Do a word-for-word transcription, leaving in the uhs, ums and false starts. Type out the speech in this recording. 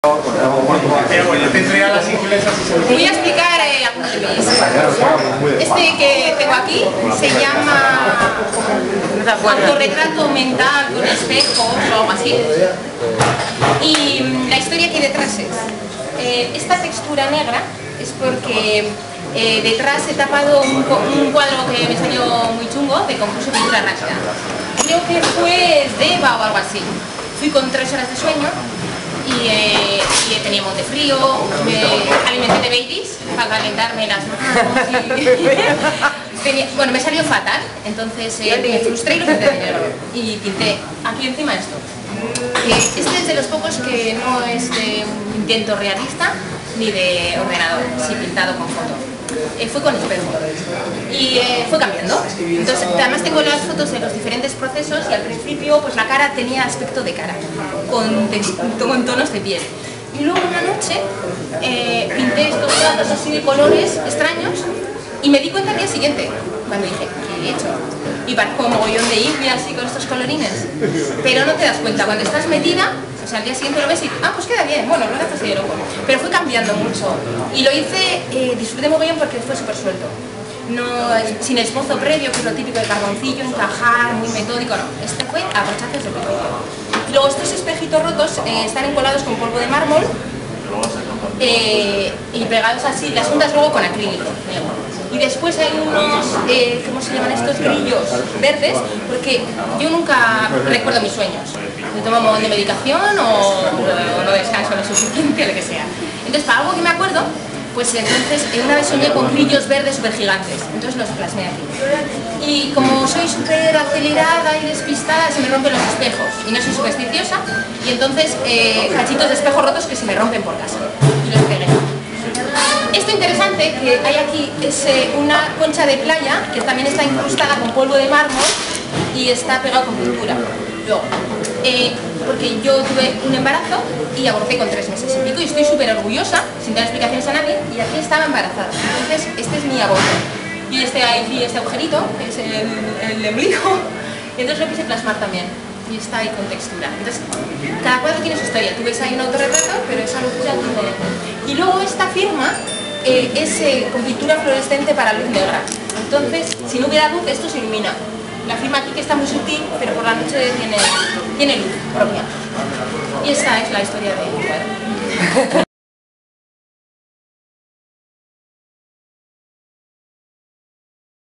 Voy a explicar eh, algunos de mis. Este que tengo aquí se llama autorretrato mental con espejos o algo así. Y la historia que hay detrás es, eh, esta textura negra es porque eh, detrás he tapado un, un cuadro que me salió muy chungo de concurso de pintura rápida. Creo que fue de Eva o algo así. Fui con tres horas de sueño y, eh, y tenía monte frío, me alimenté de Baileys para calentarme las manos y tenía, bueno, me salió fatal, entonces eh, me frustré y lo pinté de negro y pinté aquí encima esto. Eh, este es de los pocos que no es de un intento realista ni de ordenador, sí pintado con foto. Eh, fue con espejo y eh, fue cambiando. Entonces, además tengo las fotos de los diferentes procesos y al principio pues la cara tenía aspecto de cara, con, con tonos de piel. Y luego una noche eh, pinté estos trazos así de colores extraños y me di cuenta al día siguiente, cuando dije, ¿qué he hecho? Y parezco un mogollón de India así con estos colorines. Pero no te das cuenta, cuando estás metida, o sea, al día siguiente lo ves y, ah, pues queda bien, bueno, no era así de loco. Pero fue cambiando mucho. Y lo hice, eh, disfruté mogollón porque fue súper suelto. No, sin esbozo previo, que es lo típico de carboncillo, encajar, muy metódico, no. Este fue a brochazos de principio. Y luego estos espejitos rotos eh, están encolados con polvo de mármol eh, y pegados así, las juntas luego con acrílico. Y después hay unos, eh, ¿cómo se llaman estos? Grillos verdes, porque yo nunca recuerdo mis sueños. Me tomo un montón de medicación o, o no descanso lo suficiente, lo que sea. Entonces, para algo que me acuerdo, pues entonces una vez soñé con grillos verdes súper gigantes, entonces los plasmé aquí. Y como soy súper acelerada y despistada, se me rompen los espejos y no soy supersticiosa, y entonces eh, cachitos de espejos rotos que se me rompen por casa y los pegué. Esto interesante que hay aquí es eh, una concha de playa que también está incrustada con polvo de mármol y está pegado con pintura. Luego, eh, porque yo tuve un embarazo y aborté con tres meses y pico y estoy súper orgullosa, sin dar explicaciones a nadie, y aquí estaba embarazada. Entonces, este es mi aborto. Y este, aquí este agujerito, que es el, el ombligo, y entonces lo quise plasmar también. Y está ahí con textura. Entonces, cada cuadro tiene su historia. Tú ves ahí un autorretrato, pero esa locura tiene. Y luego esta firma eh, es eh, con pintura fluorescente para luz negra. Entonces, si no hubiera luz, esto se ilumina. La firma aquí que está muy sutil, pero por la noche tiene, tiene luz propia. Y esta es la historia del cuadro.